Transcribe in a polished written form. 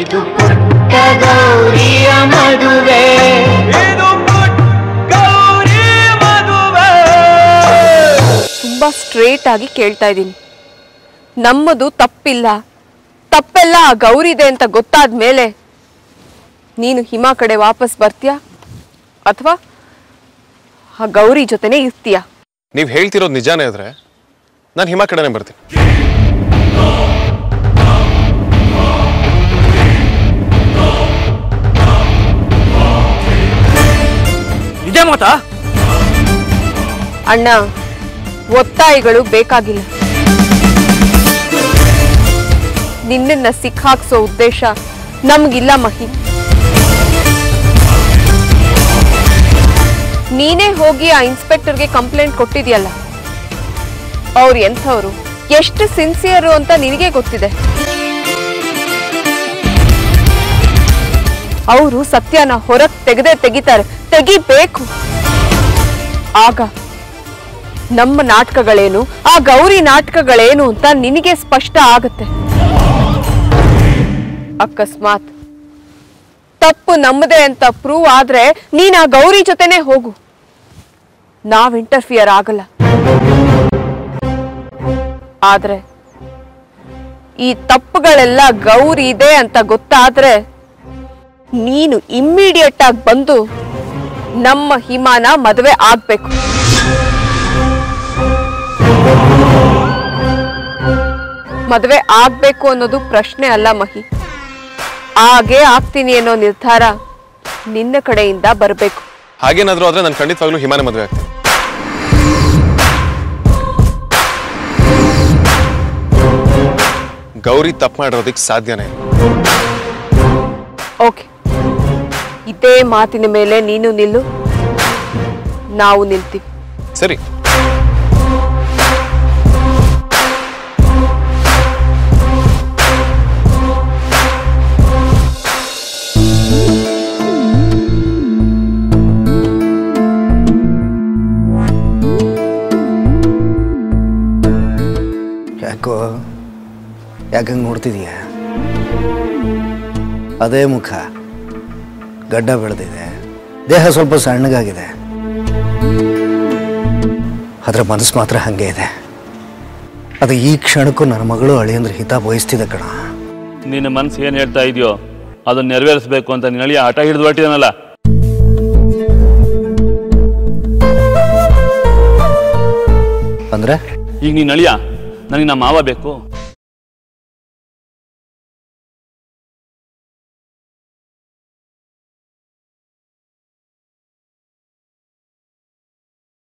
ಇದು ಪುಟ್ಟ ಗೌರಿಯ ಮದುವೆ, ಇದು ಪುಟ್ಟ ಗೌರಿ ಮದುವೆ. ತುಂಬಾ ಸ್ಟ್ರೇಟ್ ಆಗಿ ಕೇಳ್ತಾ ಇದ್ದೀನಿ. ನಮ್ಮದು ತಪ್ಪಿಲ್ಲ, ತಪ್ಪೆಲ್ಲ ಆ ಗೌರಿದೆ ಅಂತ ಗೊತ್ತಾದ ಮೇಲೆ ನೀನು ಹಿಮಾ ಕಡೆ ವಾಪಸ್ ಬರ್ತೀಯಾ ಅಥವಾ ಆ ಗೌರಿ ಜೊತೆನೇ ಇರ್ತೀಯಾ? ನೀವು ಹೇಳ್ತಿರೋದು ನಿಜಾನೇ ಆದ್ರೆ ನಾನು ಹಿಮಾ ಕಡೆನೇ ಬರ್ತೀನಿ. ನಿಜ ಮಾತಾ? ಅಣ್ಣ, ಒತ್ತಾಯಿಗಳು ಬೇಕಾಗಿಲ್ಲ. ನಿನ್ನನ್ನ ಸಿಕ್ಕಾಕ್ಸೋ ಉದ್ದೇಶ ನಮ್ಗಿಲ್ಲ ಮಹಿ. ನೀನೇ ಹೋಗಿ ಆ ಇನ್ಸ್ಪೆಕ್ಟರ್ಗೆ ಕಂಪ್ಲೇಂಟ್ ಕೊಟ್ಟಿದ್ಯಲ್ಲ, ಅವ್ರು ಎಂಥವ್ರು, ಎಷ್ಟು ಸಿನ್ಸಿಯರು ಅಂತ ನಿನಗೆ ಗೊತ್ತಿದೆ. ಅವರು ಸತ್ಯನ ಹೊರಗೆ ತೆಗಿತಾರೆ, ತೆಗಿಬೇಕು. ಆಗ ನಮ್ಮ ನಾಟಕಗಳೇನು, ಆ ಗೌರಿ ನಾಟಕಗಳೇನು ಅಂತ ನಿನಗೆ ಸ್ಪಷ್ಟ ಆಗತ್ತೆ. ಅಕಸ್ಮಾತ್ ತಪ್ಪು ನಮ್ಮದೇ ಅಂತ ಪ್ರೂವ್ ಆದ್ರೆ ನೀನ್ ಆ ಗೌರಿ ಜೊತೆನೆ ಹೋಗು, ನಾವ್ ಇಂಟರ್ಫಿಯರ್ ಆಗಲ್ಲ. ಆದ್ರೆ ಈ ತಪ್ಪುಗಳೆಲ್ಲ ಗೌರಿ ಇದೆ ಅಂತ ಗೊತ್ತಾದ್ರೆ ನೀನು ಇಮ್ಮಿಡಿಯೇಟ್ ಆಗಿ ಬಂದು ನಮ್ಮ ಹಿಮಾನ ಮದುವೆ ಆಗ್ಬೇಕು. ಮದುವೆ ಆಗ್ಬೇಕು ಅನ್ನೋದು ಪ್ರಶ್ನೆ ಅಲ್ಲ ಮಹಿ. ಹಾಗೆ ಆಗ್ತೀನಿ ಅನ್ನೋ ನಿರ್ಧಾರ ನಿನ್ನ ಕಡೆಯಿಂದ ಬರಬೇಕು. ಹಾಗೇನಾದ್ರೂ ಆದ್ರೆ ನಾನು ಖಂಡಿತವಾಗ್ಲೂ ಹಿಮಾನ ಮದುವೆ ಆಗ್ತೀನಿ. ಗೌರಿ ತಪ್ಪು ಮಾಡಿರೋದಕ್ಕೆ ಸಾಧ್ಯನೇ ಇಲ್ಲ. ಓಕೆ, ಇದೇ ಮಾತಿನ ಮೇಲೆ ನೀನು ನಿಲ್ಲು, ನಾವು ನಿಲ್ತೀವಿ. ಸರಿ. ಯಾಕೋ ಯಾಕಂಗೆ ನೋಡ್ತಿದೀಯ? ಅದೇ ಮುಖ, ಗಡ್ಡ ಬೆಳೆದಿದೆ, ದೇಹ ಸ್ವಲ್ಪ ಸಣ್ಣಗಾಗಿದೆ, ಅದರ ಮನಸ್ಸು ಮಾತ್ರ ಹಾಗೆ ಇದೆ. ಅದು ಈ ಕ್ಷಣಕ್ಕೂ ನನ್ನ ಮಗಳು ಅಳಿಯಂದ್ರೆ ಹಿತ ಬಯಸ್ತಿದೆ ಕಣ. ನಿನ್ನ ಮನಸ್ಸು ಏನು ಹೇಳ್ತಾ ಇದೆಯೋ ಅದನ್ನ ನೆರವೇರಿಸಬೇಕು ಅಂತ ನಿನ್ನ ಅಳಿಯ ಆಟ ಹಿಡಿದು ಹೊಟ್ಟಿದಾನಲ್ಲ. ಅಂದ್ರೆ ಈಗ ನೀನು ಅಳಿಯ ನನಗೆ ನಮ್ಮ ಮಾವ ಬೇಕು,